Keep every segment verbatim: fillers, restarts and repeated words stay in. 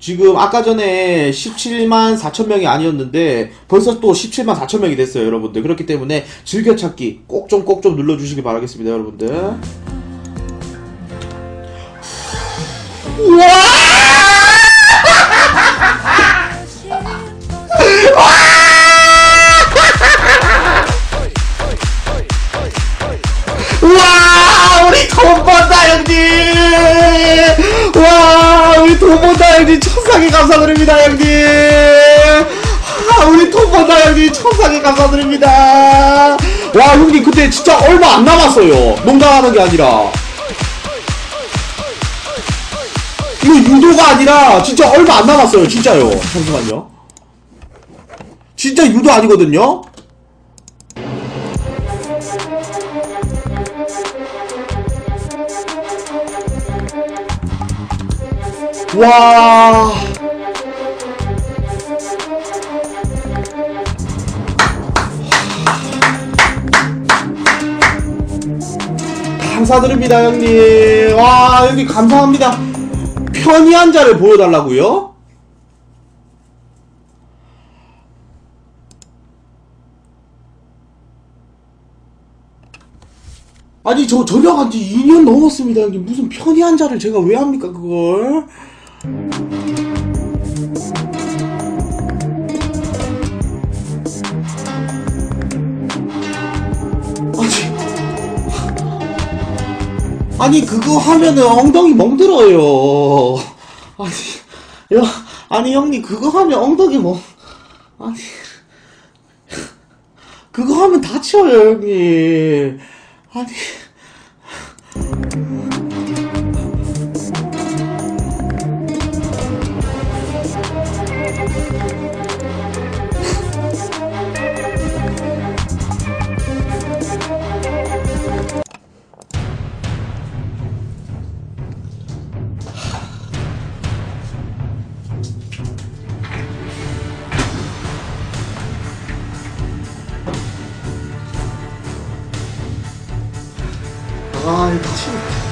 지금 아까 전에 십칠만 사천 명이 아니었는데 벌써 또 십칠만 사천 명이 됐어요, 여러분들. 그렇기 때문에 즐겨찾기 꼭 좀 꼭 좀 눌러주시기 바라겠습니다, 여러분들. 우와! 우와! 우리 돈 번다, 형님! 와, 우리 돈 번다, 형님! 천상에 감사드립니다, 형님! 아, 우리 돈 번다, 형님! 천상에 감사드립니다! 와, 형님, 근데 진짜 얼마 안 남았어요. 농담하는 게 아니라. 이거 유도가 아니라 진짜 얼마 안 남았어요, 진짜요. 잠시만요. 진짜 유도 아니거든요? 와. 감사드립니다, 형님. 와, 형님 감사합니다. 편의한 자를 보여달라고요? 아니, 저 전역한 지 이 년 넘었습니다, 형님. 무슨 편의한 자를 제가 왜 합니까, 그걸? 아니, 아니 그거 하면은 엉덩이 멍들어요. 아니, 야, 아니 형님 그거 하면 엉덩이 멍, 아니, 그거 하면 다쳐요, 형님. 아니. 아, 이거 다시.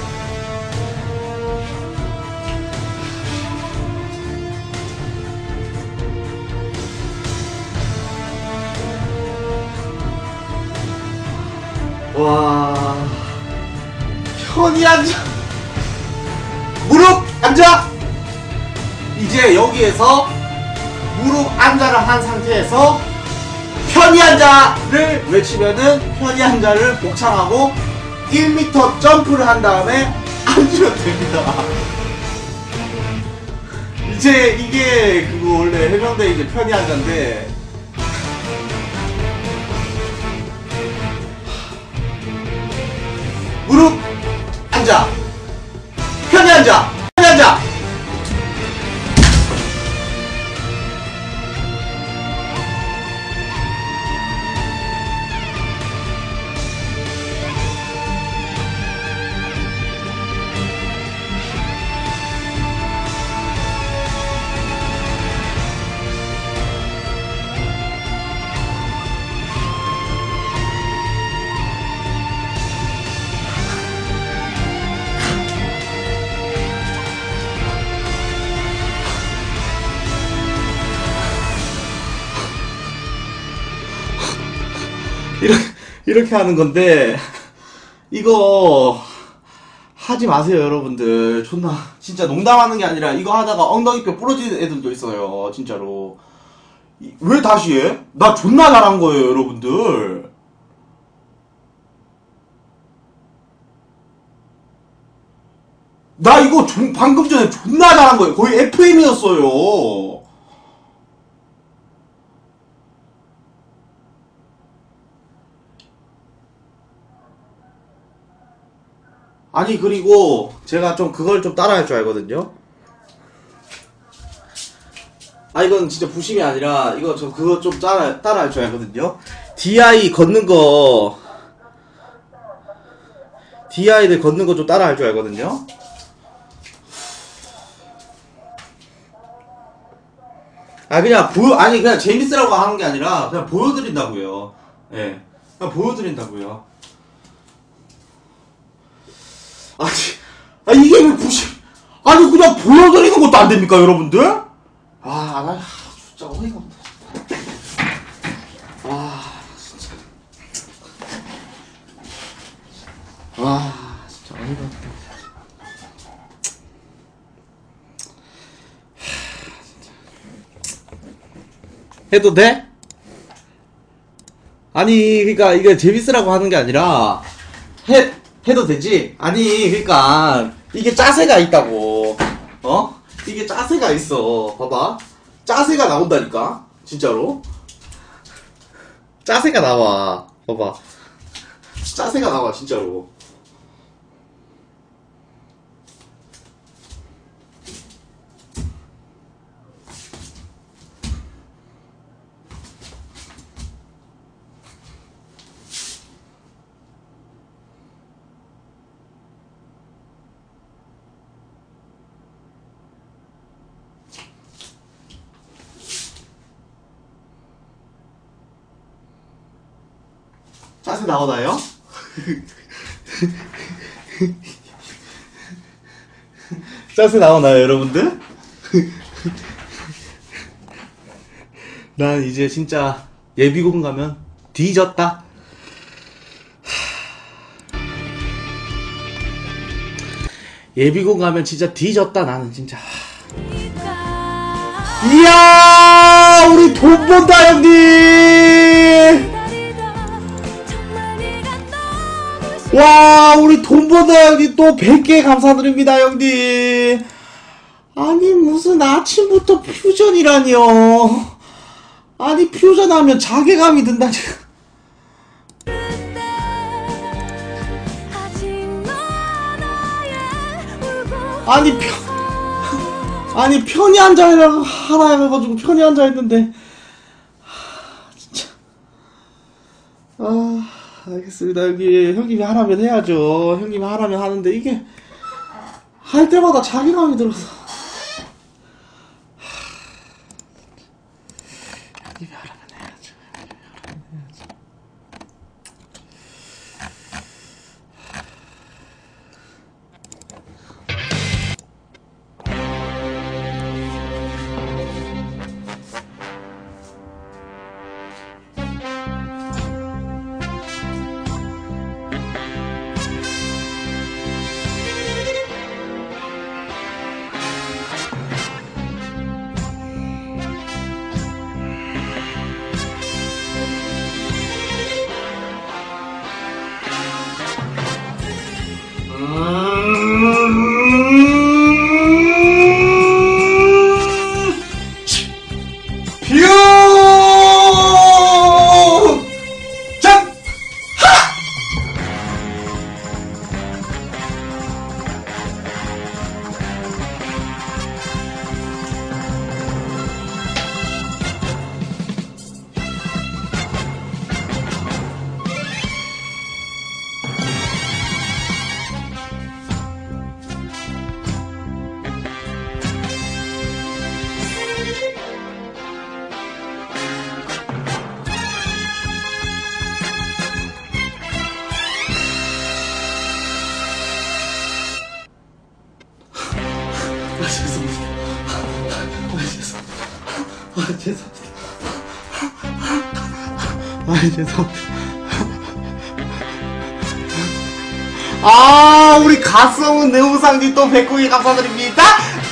와. 편히 앉아. 무릎 앉아. 이제 여기에서 무릎 앉아를 한 상태에서 편히 앉아를 외치면은 편히 앉아를 복창하고 일 미터 점프를 한 다음에 앉으면 됩니다. 이제 이게 그거 원래 해병대 이제 편히 앉아인데 무릎 앉아, 편히 앉아, 편히 앉아. 이렇게, 이렇게 하는 건데, 이거, 하지 마세요, 여러분들. 존나, 진짜 농담하는 게 아니라, 이거 하다가 엉덩이뼈 부러지는 애들도 있어요, 진짜로. 이, 왜 다시 해? 나 존나 잘한 거예요, 여러분들. 나 이거 조, 방금 전에 존나 잘한 거예요. 거의 에프엠이었어요. 아니, 그리고 제가 좀 그걸 좀 따라 할 줄 알거든요. 아, 이건 진짜 부심이 아니라 이거 저 그거 좀 따라 따라 할 줄 알거든요. 디아이 걷는 거, 디아이들 걷는 거 좀 따라 할 줄 알거든요. 아, 그냥 보여, 아니 그냥 재밌으라고 하는 게 아니라 그냥 보여드린다고요. 예, 네. 그냥 보여드린다고요. 아니, 아, 이게 왜 부심, 아니, 그냥 보여드리는 거 이것도 안 됩니까, 여러분들? 아, 나 진짜 어이가 없네. 아, 진짜. 와, 진짜 어이가 없네. 해도 돼? 아니, 그니까, 이게 재밌으라고 하는 게 아니라, 해, 해도 되지? 아니, 그니까, 이게 짜세가 있다고. 어? 이게 짜세가 있어. 봐봐. 짜세가 나온다니까? 진짜로? 짜세가 나와. 봐봐. 짜세가 나와, 진짜로. 짜세 나오나요? 짜세 나오나요, 여러분들? 난 이제 진짜 예비군 가면 뒤졌다. 예비군 가면 진짜 뒤졌다, 나는 진짜. 이야, 우리 돈 번다, 형님! 와, 우리 돈 번다, 형님. 또 백 개 감사드립니다, 형님. 아니, 무슨 아침부터 퓨전이라니요. 아니, 퓨전하면 자괴감이 든다니. 아니, 편, 아니, 편히 앉아라고 하라 해가지고 편히 앉아있는데. 진짜. 아. 알겠습니다. 여기 형님이 하라면 해야죠. 형님이 하라면 하는데 이게 할 때마다 자괴감이 들어서. 형님이 하라면 해야죠. 해야죠. 아, 죄송합니다. 아, 죄송합니다. 아, 우리 가성은 내우상님 또 백구이 감사드립니다.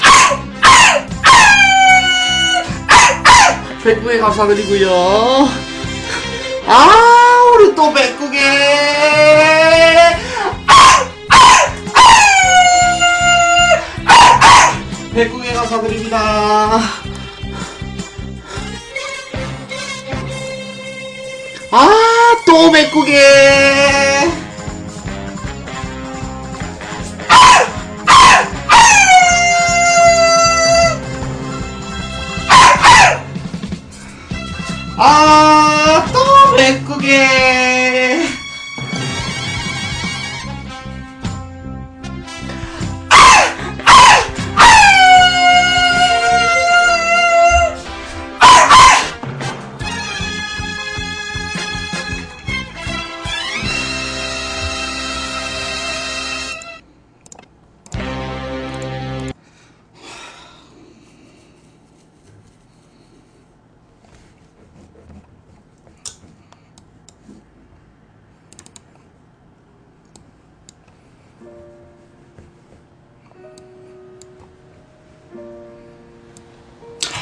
백구이 감사드리고요. 아, 우리 또 백구개. 백구개 감사드립니다. 아, 또 백구개. 아, 또 백구개.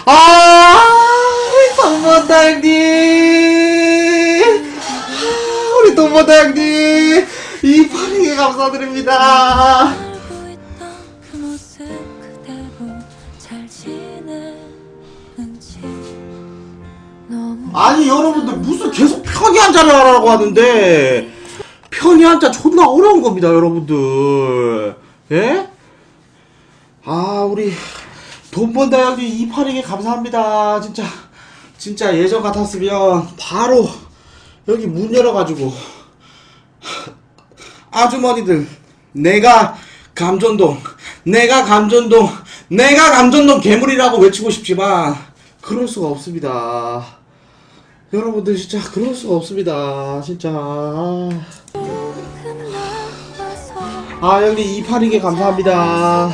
아, 돈번다 형님. 우리 돈번다 형님. 이파리게 감사드립니다. 아니 여러분들 무슨 계속 편히 한자를 하라고 하는데 편히 한자 존나 어려운 겁니다 여러분들. 예? 아 우리 돈번다 형님 이파리게 감사합니다. 진짜 진짜 예전 같았으면 바로 여기 문 열어가지고 아주머니들 내가 감전동 내가 감전동 내가 감전동 괴물이라고 외치고 싶지만 그럴 수가 없습니다 여러분들. 진짜 그럴 수가 없습니다 진짜. 아 형님 이파리게 감사합니다.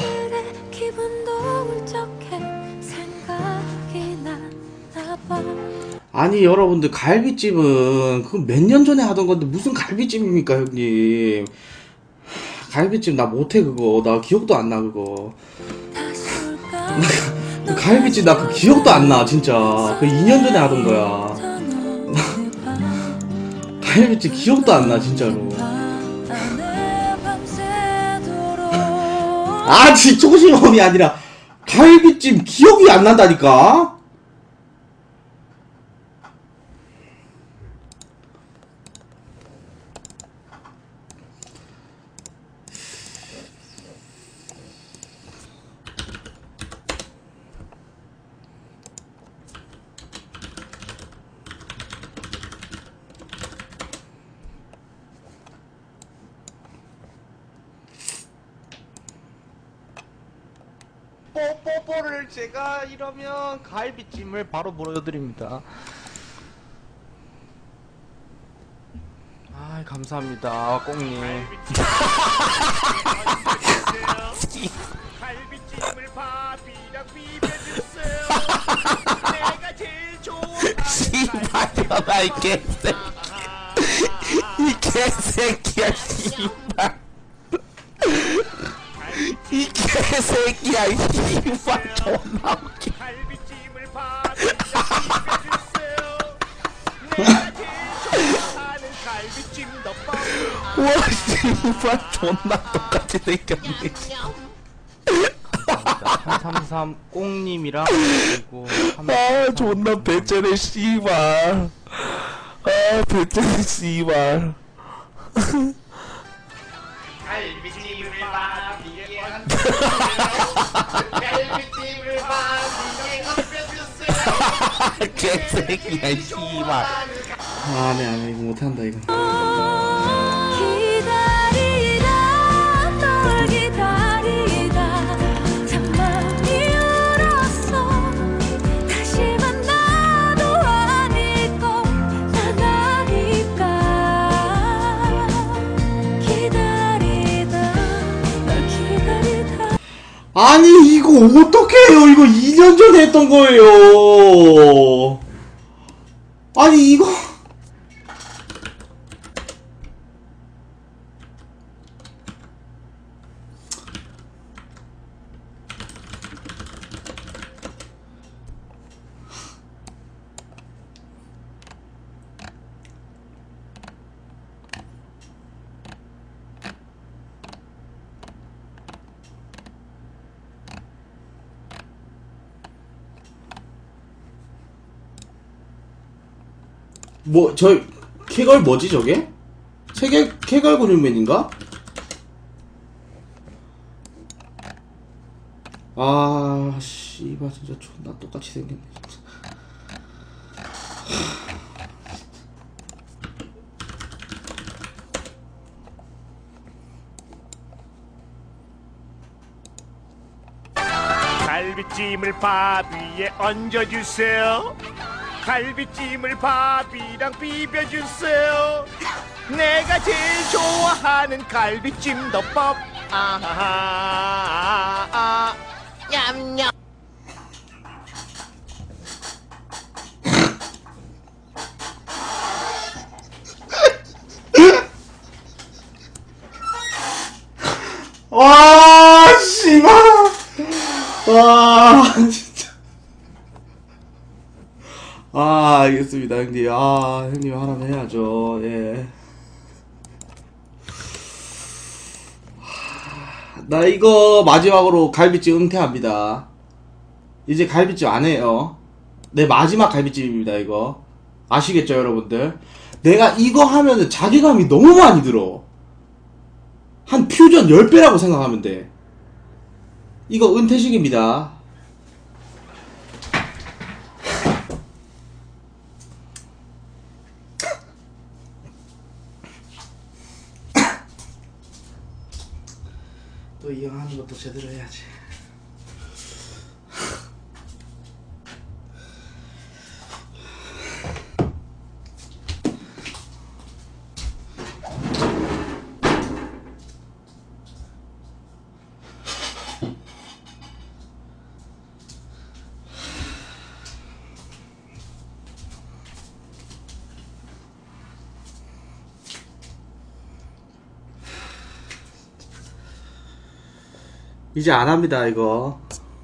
아니 여러분들 갈비찜은 그 몇 년 전에 하던 건데 무슨 갈비찜입니까 형님. 갈비찜 나 못해 그거. 나 기억도 안 나 그거. 갈비찜 나 그 기억도 안 나 진짜. 그 이 년 전에 하던 거야. 갈비찜 기억도 안 나 진짜로. 아 진짜 초심험이 아니라 갈비찜 기억이 안 난다니까. 뽀뽀뽀를 제가 이러면 갈비찜을 바로 보여드립니다. 아 감사합니다 꽁님. 갈비찜을 밥이랑 비벼주세요. 내가 제일 좋아하는 씨발려라 이 개새끼. 이 개새끼야 씨발. 이 개새끼야 이 씨발 존나 웃겨. 갈비찜을 밥이랑 비벼주세요. 내가 제일 좋아하는 갈비찜 덮밥. 와 씨발 존나 똑같이 생겼네. 삼삼삼 꽁님이랑 그리고 아 존나 배째네 씨발. 아 배째네 씨발. 갈비찜을 밥이에 갈비찜을 밥이에 얹혀주세요. 개새끼야 씨발. 아네 아네 이거 못한다 이거. 아니 이거 어떻게 해요? 이거 이 년 전에 했던 거예요. 아니 이거 뭐, 저, 캐걸 뭐지, 저게? 세계, 캐걸 근육맨인가? 아, 씨발, 진짜 존나 똑같이 생겼네, 진짜. 갈비찜을 밥 위에 얹어주세요. 갈비찜을 밥이랑 비벼주세요. 내가 제일 좋아하는 갈비찜 덮밥. 아하하하 냠냠. 와, 씨발. 와, 진짜. 알겠습니다 형님. 아 형님 하라면 해야죠. 예. 나 이거 마지막으로 갈비찜 은퇴합니다. 이제 갈비찜 안 해요. 내 마지막 갈비찜입니다 이거. 아시겠죠 여러분들? 내가 이거 하면은 자괴감이 너무 많이 들어. 한 퓨전 십 배라고 생각하면 돼. 이거 은퇴식입니다. 또 이 형 하는 것도 제대로 해야지. 이제 안 합니다, 이거.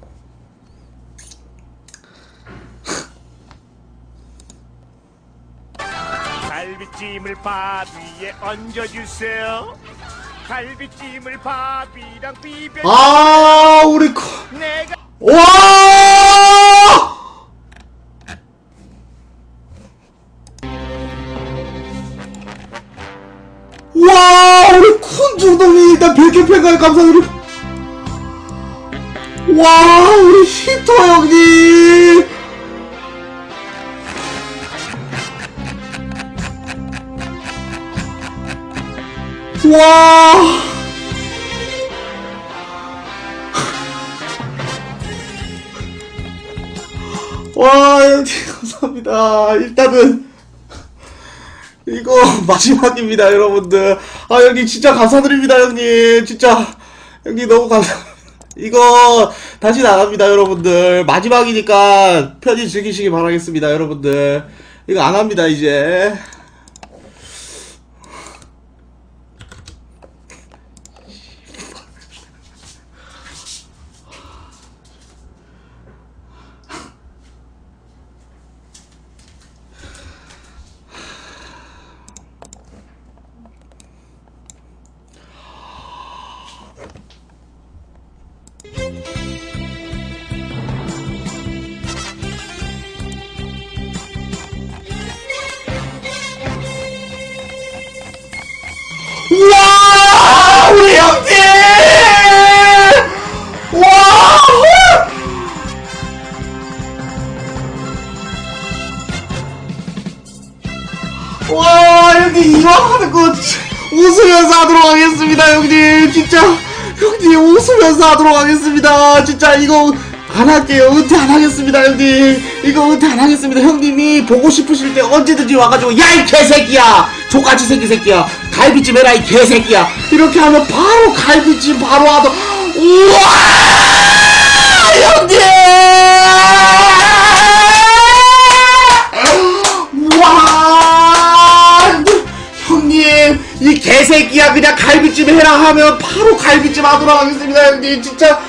갈비찜을 밥 위에 얹어주세요. 갈비찜을 밥이랑 비벼. 아, 우리 코. 내가 와! 와, 우리 쿤 중동이 일단 백 개 팬가에 감사드립니다. 와, 우리 히터 형님! 와! 와, 형님, 감사합니다. 일단은, 이거 마지막입니다, 여러분들. 아, 형님, 진짜 감사드립니다, 형님. 진짜, 형님, 너무 감사합니다. 이거 다시는 안 합니다 여러분들. 마지막이니까 편히 즐기시기 바라겠습니다 여러분들. 이거 안 합니다 이제. 우와! 우리 형님! 와! 와, 형님 이거 하는 거 웃으면서 하도록 하겠습니다, 형님. 진짜 형님 웃으면서 하도록 하겠습니다. 진짜 이거 안 할게요. 은퇴 안 하겠습니다, 형님. 이거 은퇴 안 하겠습니다. 형님이 보고 싶으실 때 언제든지 와가지고 야 이 개새끼야, 족같이 생긴 새끼야, 갈비찜 해라 이 개새끼야, 이렇게 하면 바로 갈비찜 바로 하도. 우와, 형님! 우와, 형님 이 개새끼야 그냥 갈비찜 해라 하면 바로 갈비찜 하도록 하겠습니다, 형님. 진짜.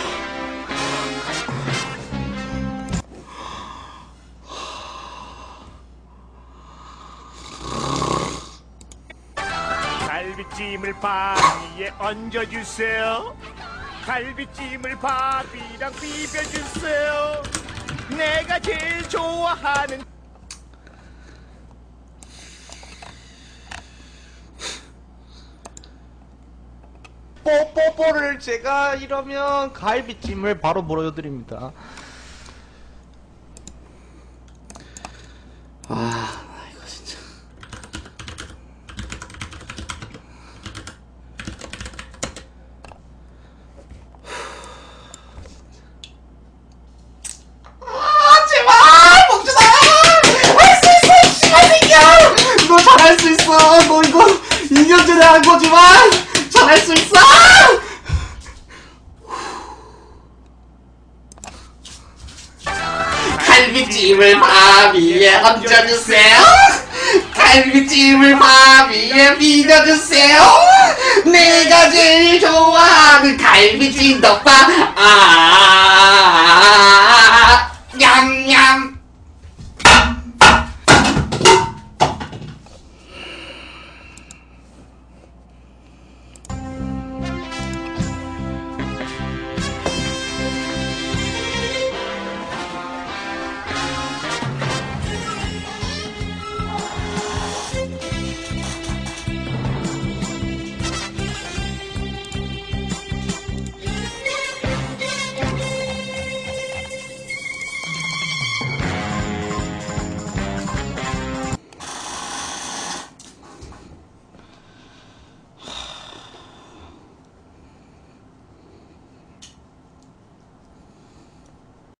갈비찜을 밥 위에 얹어주세요. 갈비찜을 밥이랑 비벼주세요. 내가 제일 좋아하는 뽀뽀뽀를 제가 이러면 갈비찜을 바로 물어드립니다. 아, 이거 진짜. 아, 제발! 멈추자! 할 수 있어! 씨발 새끼야! 너 잘할 수 있어! 너 이거 이 년 전에 한 거지만 잘할 수 있어! 갈비찜을 밥 위에 얹어주세요. 갈비찜을 밥 위에 비벼주세요. 내가 제일 좋아하는 갈비찜 덮밥. 아, 냠냠.